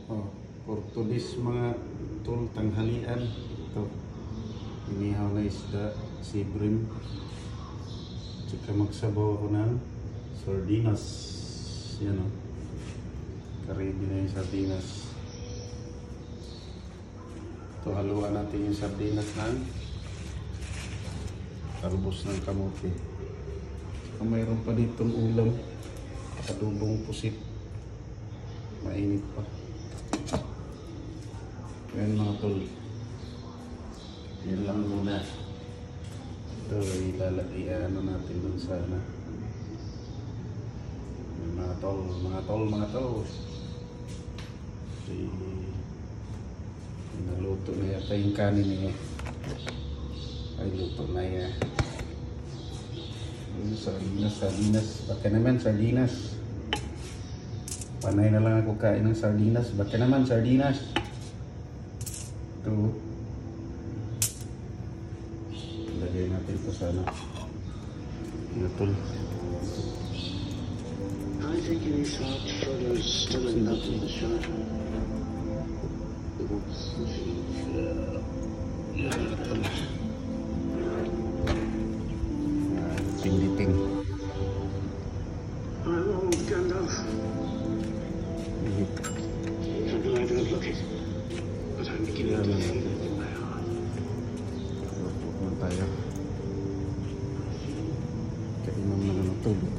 Oh, Portulis mga tol, tanghalian. Ito, inihaw na isda, sibrim. Tsaka magsabaw ako ng sardinas. Yan o. Ready na yung sardinas. Ito, haluan natin yung sardinas ng talbos ng kamote. Tsaka mayroon pa ditong ulam. Adobong pusit. Mainit pa. Yan mga tol. Yan lang muna. Ito, ano natin dun sa ano. Mga tol. Naluto na yata yung kanin niya. Ay, luto na yan. Sardinas. Baka naman sardinas. Panay na lang ako kain ng sardinas. Baka naman sardinas. Ito. Lagay natin ito sana. Natol. I think in his heart Frodo's still in love with the Shire. Pinditing. Oh, Gandalf. I'm glad I don't look it, but I'm beginning to feel it in my heart. Huwag tayo. Kainom na ng tubig.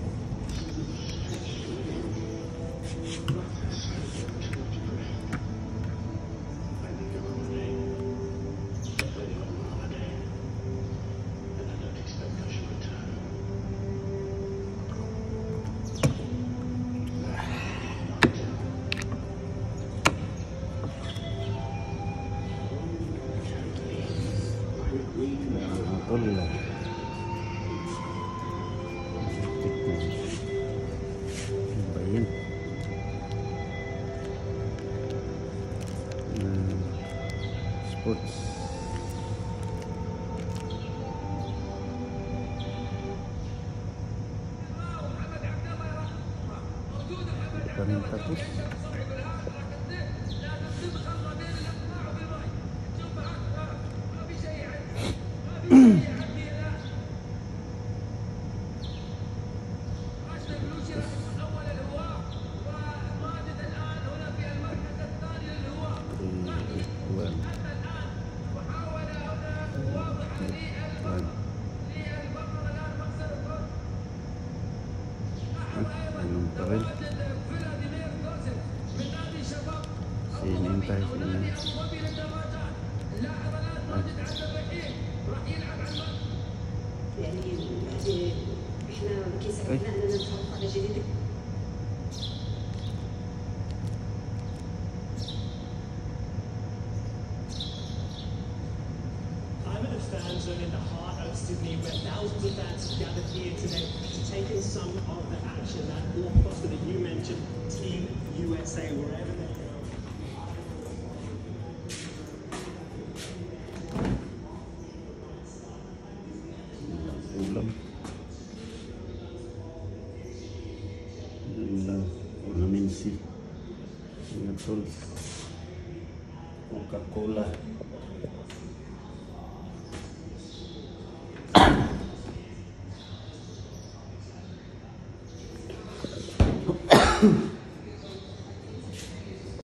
Tol lang. Ano ba yan? Sports. Ito pa rin tapos. Anong pa rin? Sinin tayo, sinin. I'm at a fan zone in the heart of Sydney where thousands of fans have gathered here today to take in some of the action that blockbuster that you mentioned, Team USA, wherever they go. Ulam. Vitamin C. Coca-Cola.